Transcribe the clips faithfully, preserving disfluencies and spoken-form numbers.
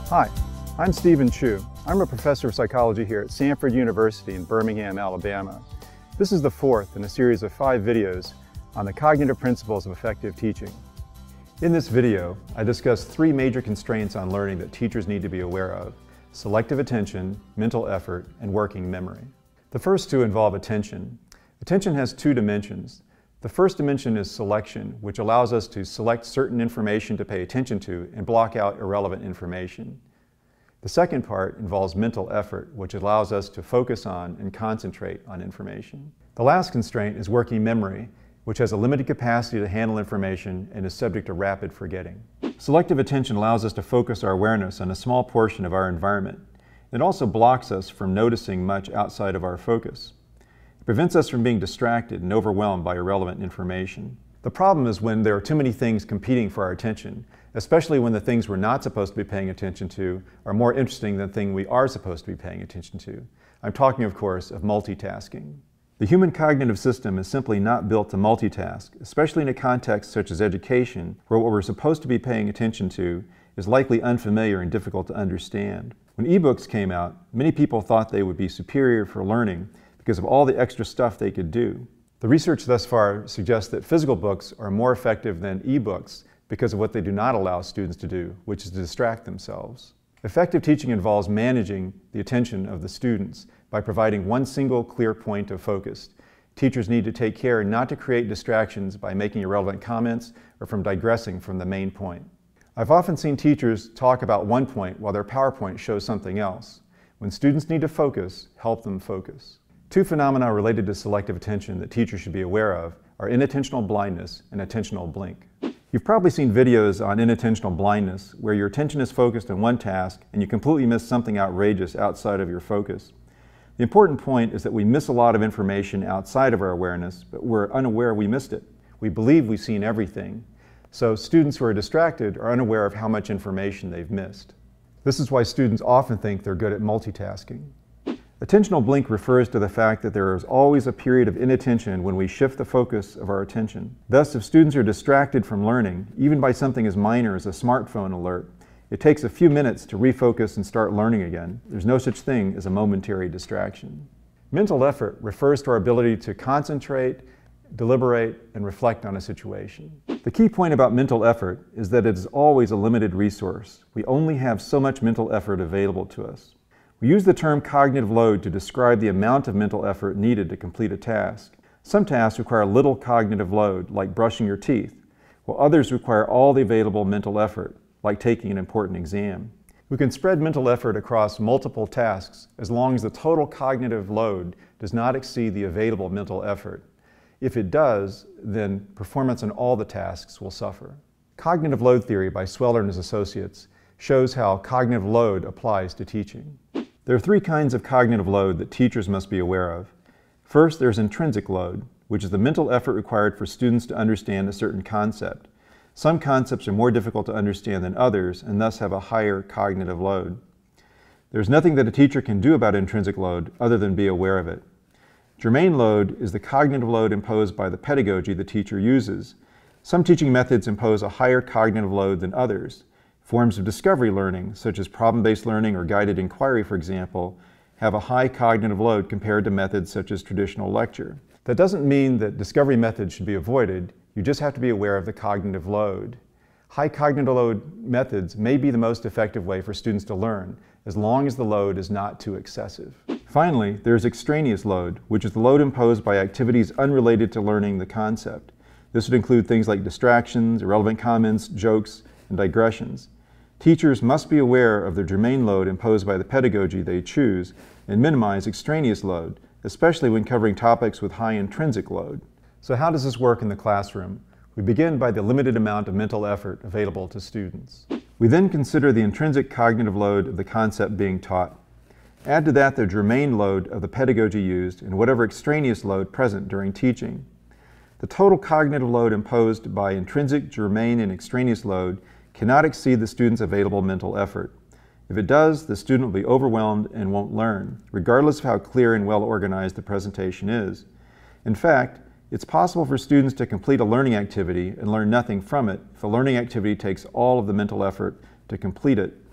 Hi, I'm Stephen Chu. I'm a professor of psychology here at Samford University in Birmingham, Alabama. This is the fourth in a series of five videos on the cognitive principles of effective teaching. In this video, I discuss three major constraints on learning that teachers need to be aware of: selective attention, mental effort, and working memory. The first two involve attention. Attention has two dimensions. The first dimension is selection, which allows us to select certain information to pay attention to and block out irrelevant information. The second part involves mental effort, which allows us to focus on and concentrate on information. The last constraint is working memory, which has a limited capacity to handle information and is subject to rapid forgetting. Selective attention allows us to focus our awareness on a small portion of our environment. It also blocks us from noticing much outside of our focus. It prevents us from being distracted and overwhelmed by irrelevant information. The problem is when there are too many things competing for our attention, especially when the things we're not supposed to be paying attention to are more interesting than the thing we are supposed to be paying attention to. I'm talking, of course, of multitasking. The human cognitive system is simply not built to multitask, especially in a context such as education, where what we're supposed to be paying attention to is likely unfamiliar and difficult to understand. When ebooks came out, many people thought they would be superior for learning because of all the extra stuff they could do. The research thus far suggests that physical books are more effective than ebooks because of what they do not allow students to do, which is to distract themselves. Effective teaching involves managing the attention of the students by providing one single clear point of focus. Teachers need to take care not to create distractions by making irrelevant comments or from digressing from the main point. I've often seen teachers talk about one point while their PowerPoint shows something else. When students need to focus, help them focus. Two phenomena related to selective attention that teachers should be aware of are inattentional blindness and attentional blink. You've probably seen videos on inattentional blindness where your attention is focused on one task and you completely miss something outrageous outside of your focus. The important point is that we miss a lot of information outside of our awareness, but we're unaware we missed it. We believe we've seen everything. So students who are distracted are unaware of how much information they've missed. This is why students often think they're good at multitasking. Attentional blink refers to the fact that there is always a period of inattention when we shift the focus of our attention. Thus, if students are distracted from learning, even by something as minor as a smartphone alert, it takes a few minutes to refocus and start learning again. There's no such thing as a momentary distraction. Mental effort refers to our ability to concentrate, deliberate, and reflect on a situation. The key point about mental effort is that it is always a limited resource. We only have so much mental effort available to us. We use the term cognitive load to describe the amount of mental effort needed to complete a task. Some tasks require little cognitive load, like brushing your teeth, while others require all the available mental effort, like taking an important exam. We can spread mental effort across multiple tasks as long as the total cognitive load does not exceed the available mental effort. If it does, then performance on all the tasks will suffer. Cognitive load theory by Sweller and his associates shows how cognitive load applies to teaching. There are three kinds of cognitive load that teachers must be aware of. First, there's intrinsic load, which is the mental effort required for students to understand a certain concept. Some concepts are more difficult to understand than others and thus have a higher cognitive load. There's nothing that a teacher can do about intrinsic load other than be aware of it. Germane load is the cognitive load imposed by the pedagogy the teacher uses. Some teaching methods impose a higher cognitive load than others. Forms of discovery learning, such as problem-based learning or guided inquiry, for example, have a high cognitive load compared to methods such as traditional lecture. That doesn't mean that discovery methods should be avoided. You just have to be aware of the cognitive load. High cognitive load methods may be the most effective way for students to learn, as long as the load is not too excessive. Finally, there's extraneous load, which is the load imposed by activities unrelated to learning the concept. This would include things like distractions, irrelevant comments, jokes, and digressions. Teachers must be aware of the germane load imposed by the pedagogy they choose and minimize extraneous load, especially when covering topics with high intrinsic load. So how does this work in the classroom? We begin by the limited amount of mental effort available to students. We then consider the intrinsic cognitive load of the concept being taught. Add to that the germane load of the pedagogy used and whatever extraneous load present during teaching. The total cognitive load imposed by intrinsic, germane, and extraneous load cannot exceed the student's available mental effort. If it does, the student will be overwhelmed and won't learn, regardless of how clear and well organized the presentation is. In fact, it's possible for students to complete a learning activity and learn nothing from it if the learning activity takes all of the mental effort to complete it,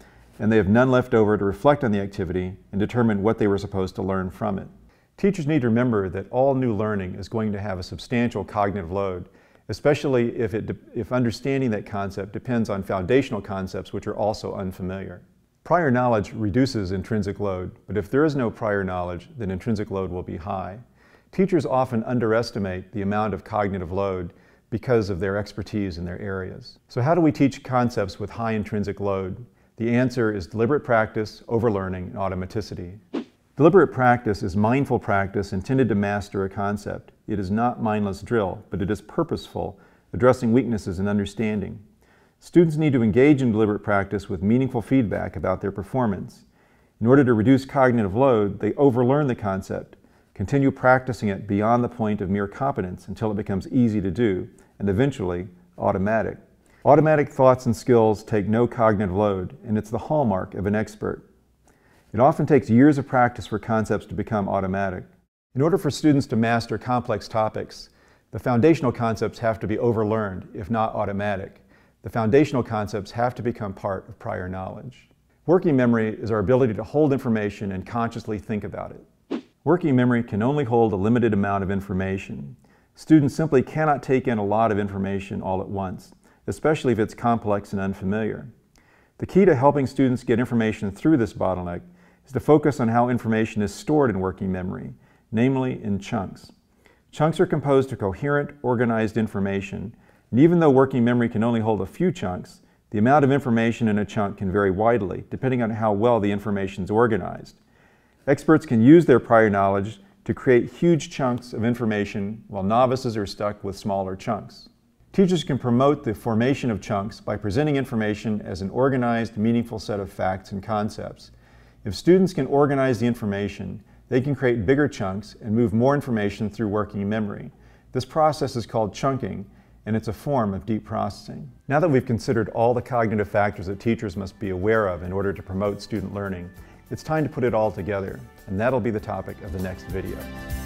and they have none left over to reflect on the activity and determine what they were supposed to learn from it. Teachers need to remember that all new learning is going to have a substantial cognitive load, especially if, it, if understanding that concept depends on foundational concepts which are also unfamiliar. Prior knowledge reduces intrinsic load, but if there is no prior knowledge, then intrinsic load will be high. Teachers often underestimate the amount of cognitive load because of their expertise in their areas. So how do we teach concepts with high intrinsic load? The answer is deliberate practice, overlearning, and automaticity. Deliberate practice is mindful practice intended to master a concept. It is not mindless drill, but it is purposeful, addressing weaknesses in understanding. Students need to engage in deliberate practice with meaningful feedback about their performance. In order to reduce cognitive load, they overlearn the concept, continue practicing it beyond the point of mere competence until it becomes easy to do, and eventually automatic. Automatic thoughts and skills take no cognitive load, and it's the hallmark of an expert. It often takes years of practice for concepts to become automatic. In order for students to master complex topics, the foundational concepts have to be overlearned, if not automatic. The foundational concepts have to become part of prior knowledge. Working memory is our ability to hold information and consciously think about it. Working memory can only hold a limited amount of information. Students simply cannot take in a lot of information all at once, especially if it's complex and unfamiliar. The key to helping students get information through this bottleneck is to focus on how information is stored in working memory, namely in chunks. Chunks are composed of coherent, organized information, and even though working memory can only hold a few chunks, the amount of information in a chunk can vary widely, depending on how well the information is organized. Experts can use their prior knowledge to create huge chunks of information, while novices are stuck with smaller chunks. Teachers can promote the formation of chunks by presenting information as an organized, meaningful set of facts and concepts. If students can organize the information, they can create bigger chunks and move more information through working memory. This process is called chunking, and it's a form of deep processing. Now that we've considered all the cognitive factors that teachers must be aware of in order to promote student learning, it's time to put it all together, and that'll be the topic of the next video.